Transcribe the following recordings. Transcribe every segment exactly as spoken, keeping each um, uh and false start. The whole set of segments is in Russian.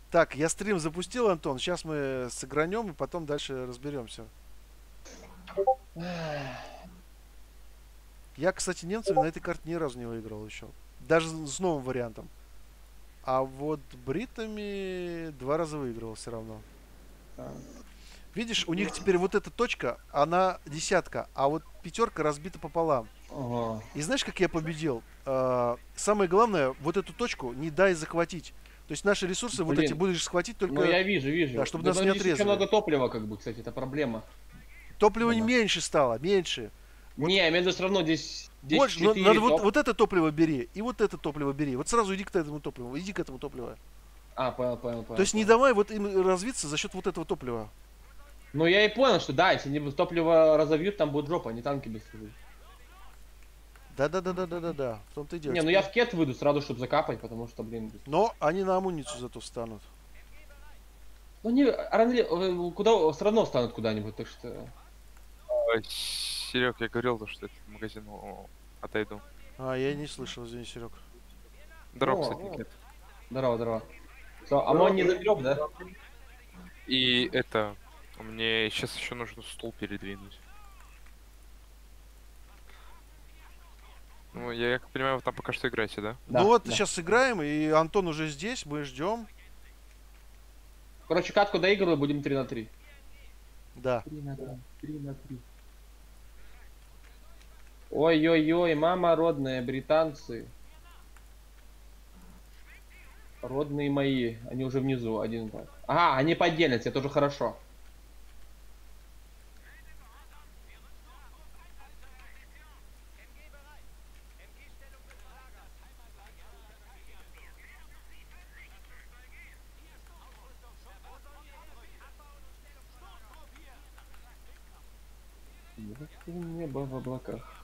Так, я стрим запустил, Антон. Сейчас мы сыгранем и потом дальше разберемся. Я, кстати, немцами на этой карте ни разу не выиграл еще. Даже с новым вариантом. А вот бритами два раза выиграл все равно. Так. Видишь, у них теперь вот эта точка, она десятка, а вот пятерка разбита пополам. Ага. И знаешь, как я победил? А, самое главное, вот эту точку не дай захватить. То есть наши ресурсы вот эти Блин, будешь схватить ну только, я вижу, да, вижу. чтобы Да, нас но не здесь слишком отрезали. много топлива, как бы, кстати, это проблема. Топлива Для нас. меньше стало, меньше. Вот Не, я имею в виду все равно здесь, здесь больше, но четыре надо вот, топ. вот это топливо бери, и вот это топливо бери. Вот сразу иди к этому топливу, иди к этому топливу. А, понял, понял, То понял, есть не понял. давай вот им развиться за счет вот этого топлива. Ну я и понял, что да, если они топливо разовьют, там будет жопа, они танки без служить. Да-да-да-да-да-да-да. В том-то и дело. Не, ну я Теперь. в кет выйду сразу, чтобы закапать, потому что, блин. Но они на амуницию зато встанут. Ну не, рано или- э, куда, все равно станут куда-нибудь, так что... Серег, я говорил, то, что этот магазин о, отойду. А, я не слышал, извини, Серег. Здорово, кстати, О, Никит. здорово, здорово. Что, ОМОН не загреб, да? И это, мне сейчас еще нужно стул передвинуть. Ну, я, я как понимаю, вы там пока что играете, да? Ну Да, вот да. сейчас сыграем, и Антон уже здесь, мы ждем. Короче, катку доигрываю, будем три на три. Да. три на три, три на три. Ой-ой-ой, мама родная, британцы. Родные мои, они уже внизу, один так. Ага, они поделятся, это уже хорошо. Небо в облаках.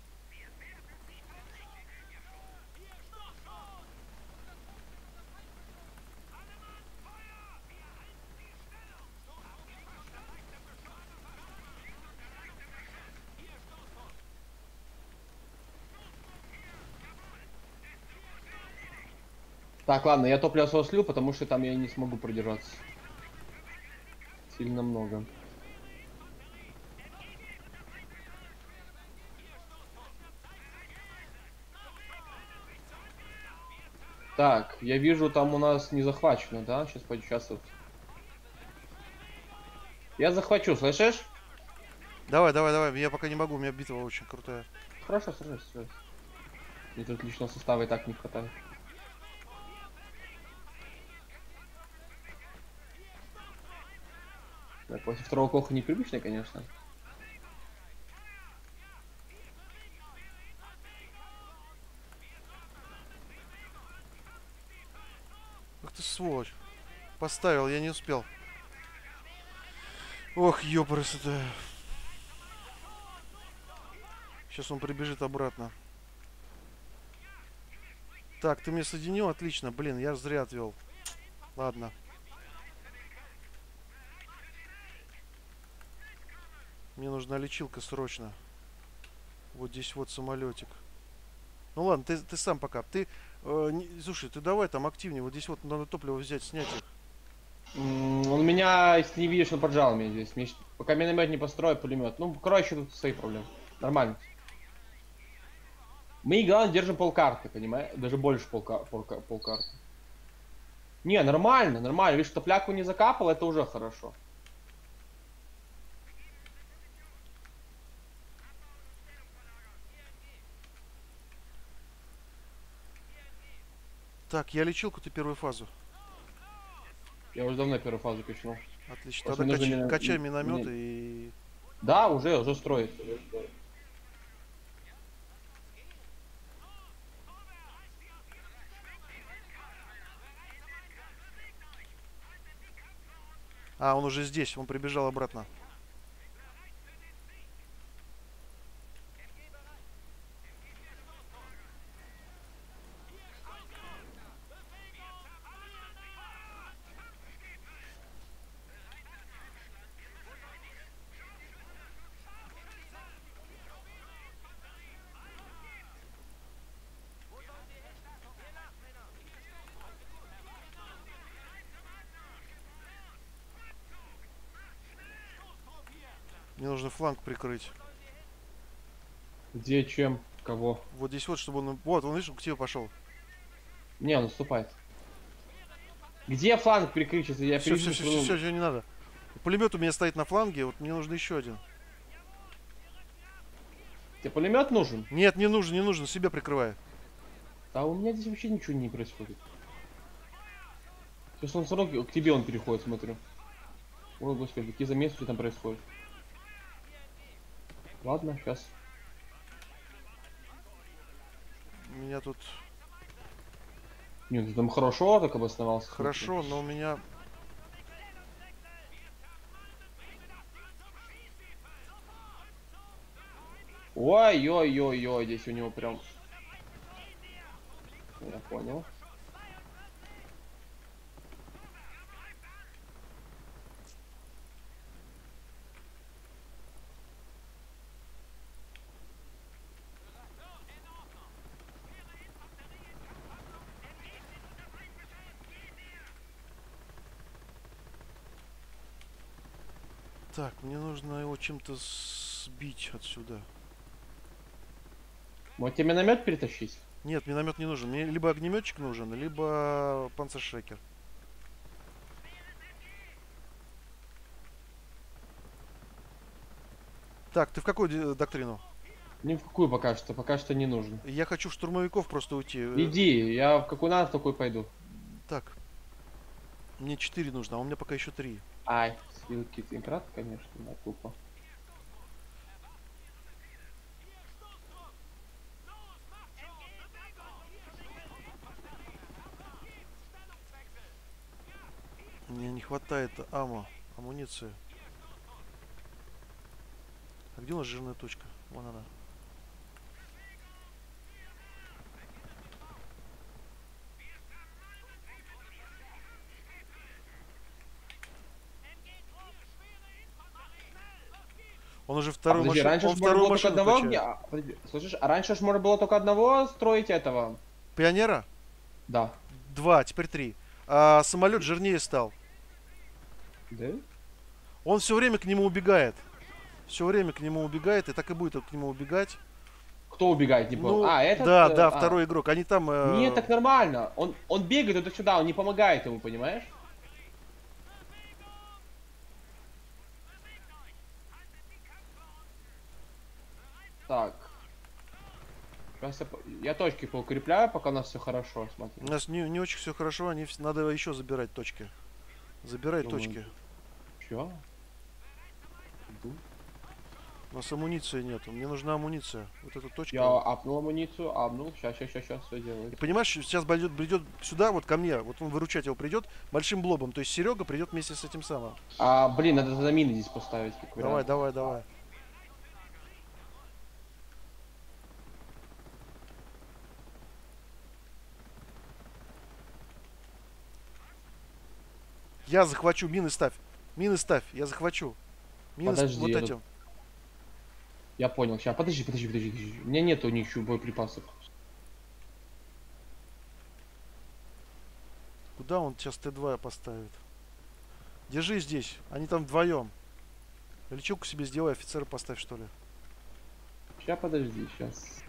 Так, ладно, я топливо свое слил, потому что там я не смогу продержаться. Сильно много. Так, я вижу, там у нас не захвачено, да? Сейчас пойду, сейчас вот. Я захвачу, слышишь? Давай, давай, давай. Я пока не могу, у меня битва очень крутая. Хорошо, сражайся, сражайся. Мне тут личного состава и так не хватает. Так, после второго коха непривычно, конечно. Ах ты сволочь. Поставил, я не успел. Ох, ёпрст это. Сейчас он прибежит обратно. Так, ты мне соединил, отлично. Блин, я зря отвел. Ладно. Мне нужна лечилка срочно. Вот здесь вот самолетик. Ну ладно, ты, ты сам пока. Ты, э, не- слушай, ты давай там активнее. Вот здесь вот надо топливо взять, снять их. М, Он меня, если не видишь, он поджал меня здесь. Мне щ- пока миномет не построю, пулемет. Ну, короче, тут свои проблемы. Нормально. Мы, главное, держим полкарты, понимаешь? Даже больше полка, полка, полкарты. Не, нормально, нормально. Видишь, топляку не закапал, это уже хорошо. Так, я лечилку, ты первую фазу. Я уже давно первую фазу качнул. Отлично. Просто Тогда мне нужно кач- мина- качай ми- минометы ми- и... Да, уже, уже строит. А, он уже здесь, он прибежал обратно. Мне нужно фланг прикрыть. Где, чем, кого? Вот здесь вот, чтобы он... Вот, он, видишь, к тебе пошел. Не, он наступает. Где фланг прикрыть? Сейчас я Все, все, перейду все, свою- все, все, не надо. Пулемет у меня стоит на фланге, вот мне нужно еще один. Тебе пулемет нужен? Нет, не нужен, не нужен, себя прикрывай. А у меня здесь вообще ничего не происходит. Сейчас он все равно к тебе он переходит, смотрю. Ой, господи, какие замесы у тебя там происходят. Ладно, сейчас. У меня тут Нет, ты там хорошо так обосновался. хорошо, но у меня... Ой-ой-ой-ой, здесь у него прям... Я понял. Так, мне нужно его чем-то сбить отсюда. Вот тебе миномет перетащить? Нет, миномет не нужен. Мне либо огнеметчик нужен, либо панцершекер. Так, ты в какую ди- доктрину? Ни в какую пока что, пока что не нужен. Я хочу в штурмовиков просто уйти. Э, Иди, я в какую надо, в такой пойду. Так. Мне четыре нужно, а у меня пока еще три. Ай, свилки Тинкрат, конечно, да, тупо. Мне не хватает аммо, амуниции. А где у нас жирная точка? Вон она. Он уже А, вторую подожди, машину, раньше он ж можно вторую было только машину одного качает. огня. А, подожди, слышишь, а раньше ж можно было только одного строить этого. Пионера? Да. Два, теперь три. А самолет жирнее стал. Да? Он все время к нему убегает. Все время к нему убегает, и так и будет он к нему убегать. Кто убегает, не понял? Ну, А, этот? да, э, да, а. второй игрок. Они там... э, Нет, так нормально. Он, он бегает туда-сюда, он не помогает ему, понимаешь? Так. Сейчас я, по- я точки поукрепляю, пока у нас все хорошо, смотри. У нас не, не очень все хорошо, они, вс- надо еще забирать точки. Забирай Думаю, точки. Чё? Иду. У нас амуниции нету. Мне нужна амуниция. Вот эта точка. Я апнул амуницию, апнул. Сейчас, сейчас, сейчас, сейчас все делаю. И понимаешь, сейчас придет, придет сюда, вот ко мне, вот он выручать его придет большим блобом. То есть Серега придет вместе с этим самым. А, блин, надо за мины здесь поставить. Как Давай, вариант. давай, давай. Я захвачу, мины ставь. Мины ставь, я захвачу. Мины с- Подожди, вот я этим. Я понял. Сейчас, подожди, подожди, подожди, подожди. У меня нету ничего боеприпасов. Куда он сейчас Т два поставит? Держи здесь, они там вдвоем. Лечилку себе сделай, офицера поставь, что ли. Сейчас, подожди, сейчас.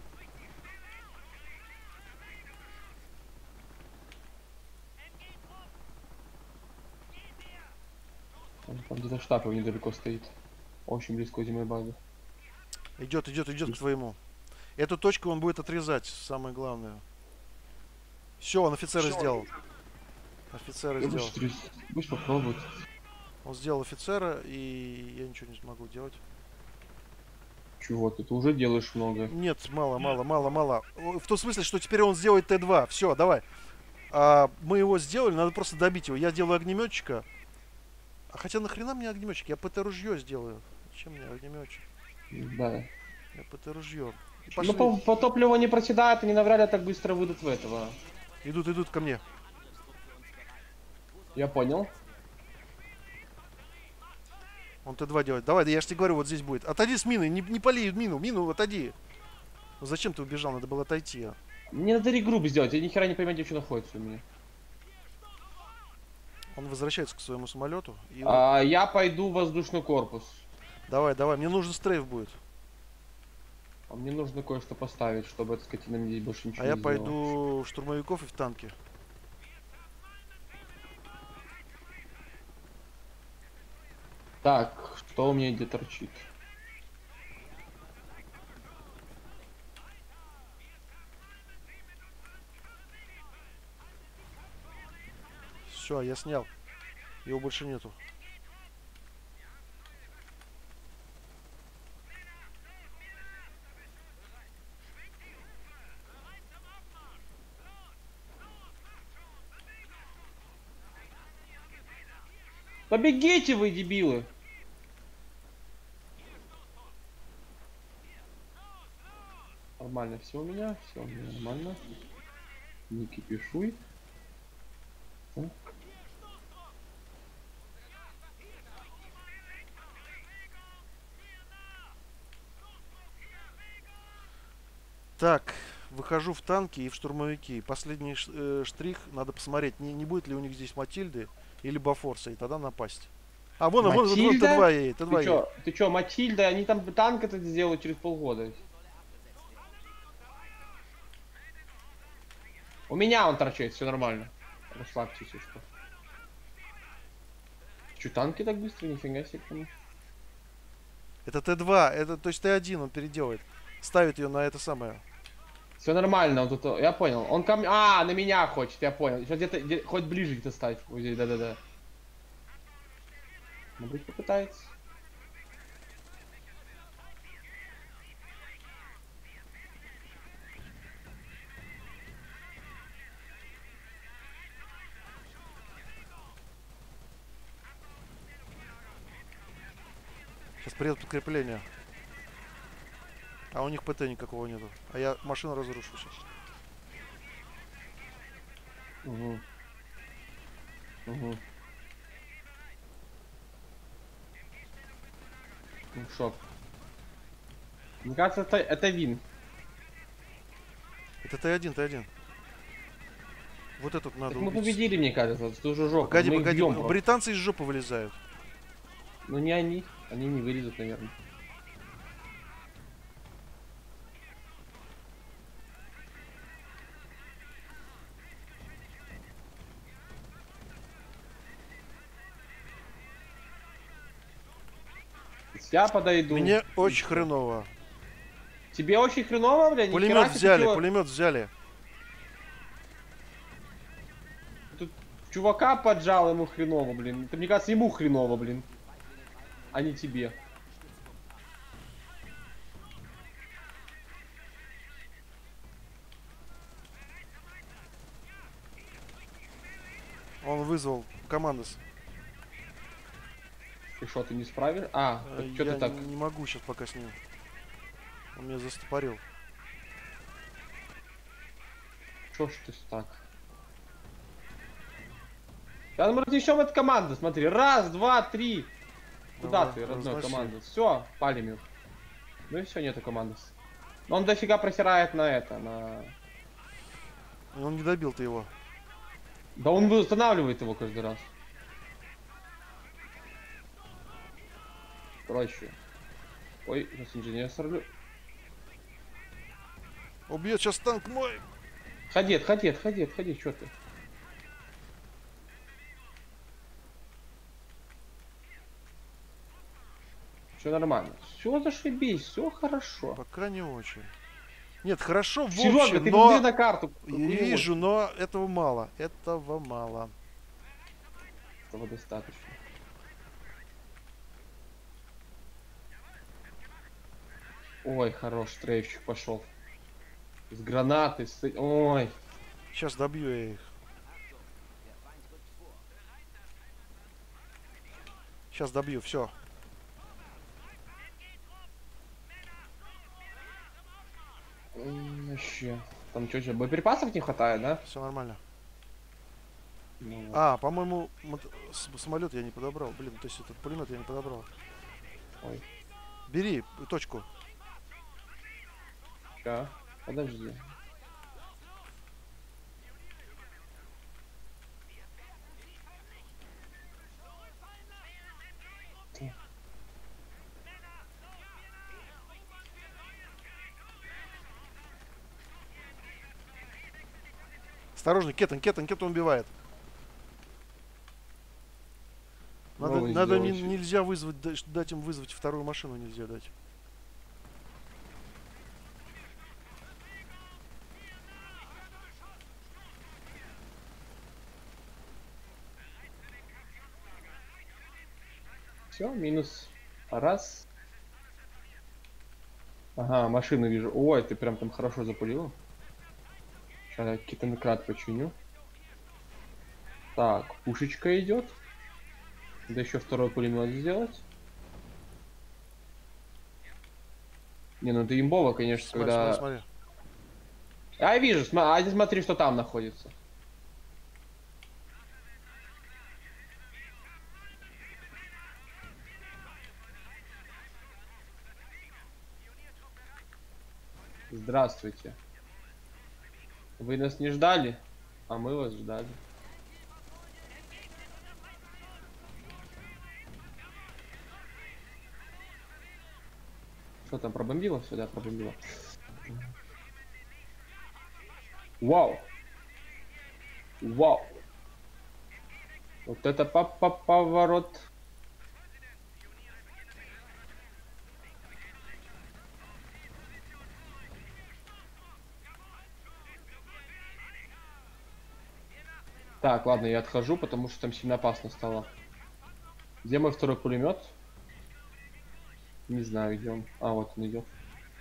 Там, там где-то штаб его недалеко стоит. Очень близко к зимой базе. Идет, идет, идет к твоему. Эту точку он будет отрезать, самое главное. Все, он офицера сделал. Офицера Ну, сделал. быстрее, пусть попробует. Он сделал офицера, и я ничего не смогу делать. Чего ты? Ты уже делаешь много. Нет, мало, мало, мало, мало. О, В том смысле, что теперь он сделает Т два. Все, давай. А, мы его сделали, надо просто добить его. Я делаю огнеметчика. А хотя нахрена мне огнеметчик? Я ПТ ружье сделаю. Зачем мне огнеметчик? Да. Я ПТ ружье. Ну по, по топливу не проседают, они навряд ли так быстро выйдут в этого. Идут, идут ко мне. Я понял. Он Т два делает. Давай, да я же тебе говорю, вот здесь будет. Отойди с мины, не, не пали мину, мину, отойди. Ну зачем ты убежал? Надо было отойти. а. Мне надо регрупп сделать, я ни хера не пойму, где что находится у меня. Он возвращается к своему самолету. И А, я пойду в воздушный корпус. Давай, давай, мне нужен стрейф будет. А мне нужно кое-что поставить, чтобы эта скотина мне здесь больше ничего А я не сделала. пойду в штурмовиков и в танки. Так, что у меня где торчит? Все, я снял. Его больше нету. Побегите вы, дебилы! Нормально все у меня, все у меня нормально. Не кипишуй. Так. Так, выхожу в танки и в штурмовики. Последний ш- э, штрих, надо посмотреть, не, не будет ли у них здесь Матильды или Бафорса, и тогда напасть. А вон, вон, вон, вон Матильда? Т два едет, Т два Ты едет. чё, ты чё, Матильда, они там танк это сделают через полгода. У меня он торчит, все нормально. Расслабьтесь, если что. Чё, танки так быстро? Нифига себе, конечно. Это Т два, это, то есть Т один он переделает. Ставит ее на это самое. Все нормально, он тут, я понял. Он ко мне, а, на меня хочет, я понял. Сейчас где-то, где, хоть ближе где-то ставь. Вот здесь, да-да-да. Может быть, попытается. Сейчас приедет подкрепление. А у них ПТ никакого нету. А я машину разрушу сейчас. Угу. Угу. Ну шо. Мне кажется, это, это вин. Это Т один, Т один. Вот этот надо Так мы убить. победили, мне кажется, это уже жопа. Погоди, Мы их погоди, бьем просто. британцы из жопы вылезают. Ну не они, они не вылезут, наверное. Я подойду. Мне очень всё. хреново. Тебе очень хреново, бля? Ни хера Пулемет себе, взяли, ты чё, пулемет взяли. тут чувака поджал, ему хреново, блин. Это, мне кажется, ему хреново, блин. А не тебе. Он вызвал командос. И что, ты не справишь? А, Э, так что Я ты так? не могу сейчас пока с ним. Он меня застопорил. Что ж ты так? Сейчас мы разнесем эту команду, смотри. Раз, два, три. Куда Давай, ты, родной, разноси. команда? Все, палим их. Ну и все, нету команды. Но он дофига просирает на это, на... Он не добил ты его. Да он восстанавливает его каждый раз. Короче. Ой, сейчас инженер сорвет. Убьет сейчас танк мой. Ходи, отходи, отходи, отходи, что ты? Все нормально. Все зашибись, все хорошо. Пока не очень. Нет, хорошо в Серега, общем, ты но... посмотри на карту. Я вижу, но этого мало. Этого мало. Этого достаточно. Ой, хорош, трейфчик пошел. С гранаты, с... Ой. Сейчас добью я их. Сейчас добью, все. Вообще. Там что, что, боеприпасов не хватает, да? Все нормально. Ну, вот. А, по-моему, самолет я не подобрал. Блин, то есть этот пулемет я не подобрал. Ой. Бери точку. Ща. Подожди. Осторожно, Кетан, Кетан, Кетан убивает. Надо, Новый надо не- сделать. нельзя вызвать, дать дать им вызвать вторую машину, нельзя дать. Все, минус. Раз. Ага, машину вижу. Ой, ты прям там хорошо запулил. Сейчас я китанкрат починю. Так, пушечка идет. Надо еще второй пулемет сделать. Не, ну ты имбово, конечно, Смотри, когда... смотри, смотри. А, я вижу, сма- а ты смотри, что там находится. Здравствуйте. Вы нас не ждали, а мы вас ждали. Что там, пробомбило? Все, да, пробомбило. Вау. Вау. Вот это папа поворот. Так, ладно, я отхожу, потому что там сильно опасно стало. Где мой второй пулемет? Не знаю, где он. А, вот он идет.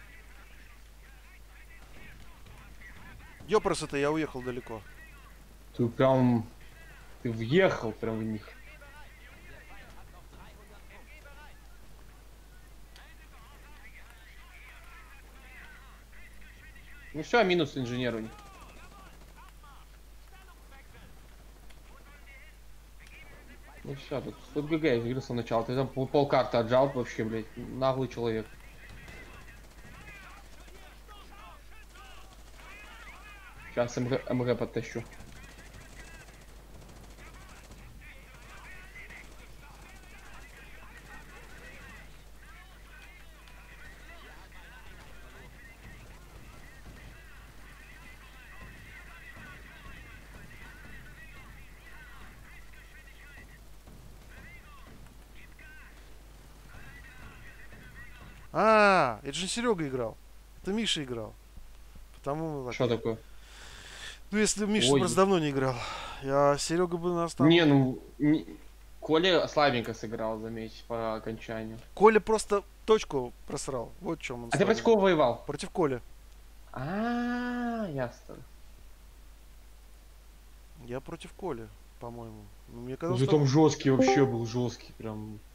Ёпрс, это я уехал далеко. Ты прям... Ты въехал прям в них. Ну все, минус инженер у них. Ну все, тут, тут ГГ, я игры с самого начала. Ты там пол, полкарты отжал вообще, блядь. Наглый человек. Сейчас МГ, МГ подтащу. А, это же Серега играл. Это Миша играл. Потому так. Что такое? Ну, если Миша Ой. просто давно не играл. Я Серега бы нас там. Не, ну... Не... Коля слабенько сыграл, заметь, по окончанию. Коля просто точку просрал. Вот в чем он. А ты слабый. против кого воевал? Против Коли. А, ясно. Я против Коли, по-моему. Ну, мне казалось, Уже что... там жесткий вообще был, жесткий прям.